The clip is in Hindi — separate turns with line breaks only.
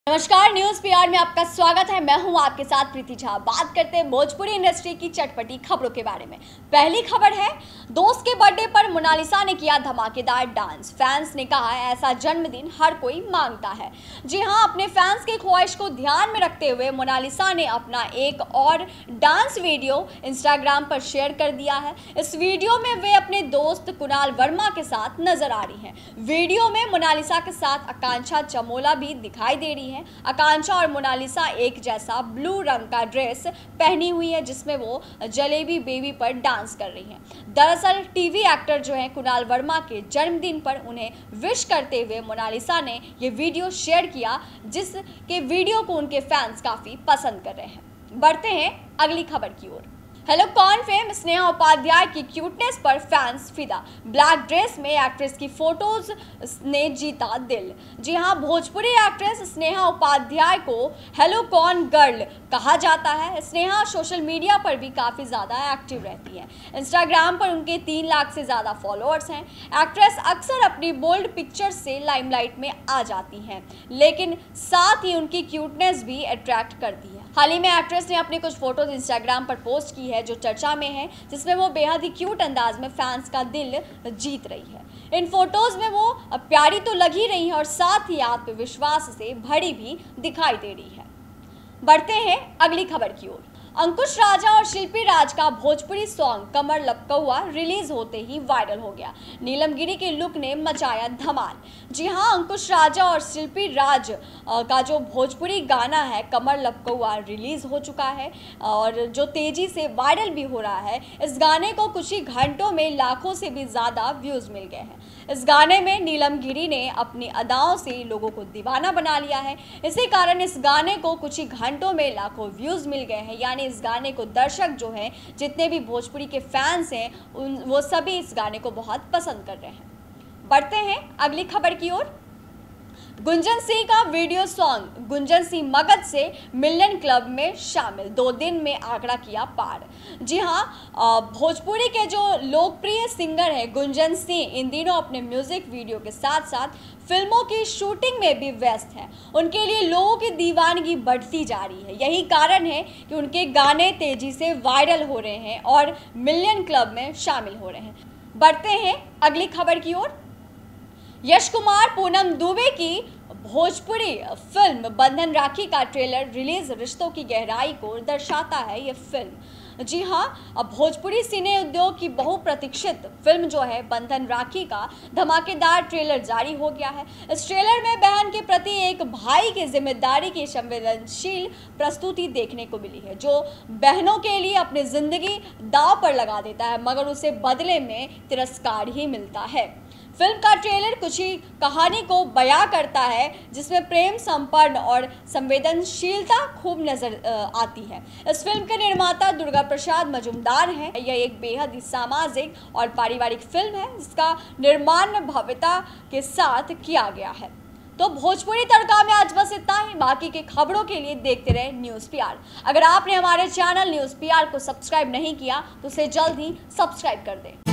नमस्कार, न्यूज पीआर में आपका स्वागत है। मैं हूं आपके साथ प्रीति झा। बात करते हैं भोजपुरी इंडस्ट्री की चटपटी खबरों के बारे में। पहली खबर है, दोस्त के बर्थडे पर मोनालिसा ने किया धमाकेदार डांस। फैंस ने कहा ऐसा जन्मदिन हर कोई मांगता है। जी हां, अपने फैंस की ख्वाहिश को ध्यान में रखते हुए मोनालिसा ने अपना एक और डांस वीडियो इंस्टाग्राम पर शेयर कर दिया है। इस वीडियो में वे अपने दोस्त कुणाल वर्मा के साथ नजर आ रही हैं। वीडियो में मोनालिसा के साथ आकांक्षा चमोला भी दिखाई दे रही है। आकांक्षा और मोनालिसा एक जैसा ब्लू रंग का ड्रेस पहनी हुई है, जिसमें वो जलेबी बेबी पर डांस कर रही हैं। दरअसल टीवी एक्टर जो हैं कुणाल वर्मा के जन्मदिन पर उन्हें विश करते हुए मोनालिसा ने ये वीडियो शेयर किया, जिसके वीडियो को उनके फैंस काफी पसंद कर रहे हैं। बढ़ते हैं अगली खबर की ओर। हेलो कॉन फेम स्नेहा उपाध्याय की क्यूटनेस पर फैंस फिदा। ब्लैक ड्रेस में एक्ट्रेस की फोटोज ने जीता दिल। जी हां, भोजपुरी एक्ट्रेस स्नेहा उपाध्याय को हेलो कॉन गर्ल कहा जाता है। स्नेहा सोशल मीडिया पर भी काफ़ी ज़्यादा एक्टिव रहती है। इंस्टाग्राम पर उनके 3 लाख से ज़्यादा फॉलोअर्स हैं। एक्ट्रेस अक्सर अपनी बोल्ड पिक्चर से लाइमलाइट में आ जाती हैं, लेकिन साथ ही उनकी क्यूटनेस भी अट्रैक्ट करती है। हाल ही में एक्ट्रेस ने अपनी कुछ फोटोज इंस्टाग्राम पर पोस्ट की है जो चर्चा में है, जिसमें वो बेहद ही क्यूट अंदाज में फैंस का दिल जीत रही है। इन फोटोज में वो प्यारी तो लग ही रही है और साथ ही आत्मविश्वास से भरी भी दिखाई दे रही है। बढ़ते हैं अगली खबर की ओर। अंकुश राजा और शिल्पी राज का भोजपुरी सॉन्ग कमर लपकौआ रिलीज होते ही वायरल हो गया। नीलम गिरी के लुक ने मचाया धमाल। जी हां, अंकुश राजा और शिल्पी राज का जो भोजपुरी गाना है कमर लपकौआ रिलीज हो चुका है और जो तेजी से वायरल भी हो रहा है। इस गाने को कुछ ही घंटों में लाखों से भी ज़्यादा व्यूज़ मिल गए हैं। इस गाने में नीलम गिरी ने अपनी अदाओं से लोगों को दीवाना बना लिया है। इसी कारण इस गाने को कुछ ही घंटों में लाखों व्यूज़ मिल गए हैं। यानी इस गाने को दर्शक जो हैं, जितने भी भोजपुरी के फैंस हैं, वो सभी इस गाने को बहुत पसंद कर रहे हैं। बढ़ते हैं अगली खबर की ओर। गुंजन सिंह का वीडियो सॉन्ग गुंजन सिंह मगध से मिलियन क्लब में शामिल, 2 दिन में आंकड़ा किया पार। जी हां, भोजपुरी के जो लोकप्रिय सिंगर हैं गुंजन सिंह इन दिनों अपने म्यूजिक वीडियो के साथ साथ फिल्मों की शूटिंग में भी व्यस्त हैं। उनके लिए लोगों की दीवानगी बढ़ती जा रही है। यही कारण है कि उनके गाने तेजी से वायरल हो रहे हैं और मिलियन क्लब में शामिल हो रहे हैं। बढ़ते हैं अगली खबर की ओर। यश कुमार पूनम दुबे की भोजपुरी फिल्म बंधन राखी का ट्रेलर रिलीज रिश्तों की गहराई को दर्शाता है ये फिल्म। जी हां, अब भोजपुरी सिने उद्योग की बहुप्रतीक्षित फिल्म जो है बंधन राखी का धमाकेदार ट्रेलर जारी हो गया है। इस ट्रेलर में बहन के प्रति एक भाई की जिम्मेदारी की संवेदनशील प्रस्तुति देखने को मिली है, जो बहनों के लिए अपनी जिंदगी दांव पर लगा देता है, मगर उसे बदले में तिरस्कार ही मिलता है। फिल्म का ट्रेलर कुछ ही कहानी को बयां करता है, जिसमें प्रेम संपन्न और संवेदनशीलता खूब नजर आती है। इस फिल्म के निर्माता दुर्गा प्रसाद मजुमदार हैं। यह एक बेहद ही सामाजिक और पारिवारिक फिल्म है, जिसका निर्माण भव्यता के साथ किया गया है। तो भोजपुरी तड़का में आज बस इतना ही। बाकी के खबरों के लिए देखते रहे न्यूज़ पीआर। अगर आपने हमारे चैनल न्यूज़ पीआर को सब्सक्राइब नहीं किया तो उसे जल्द ही सब्सक्राइब कर दें।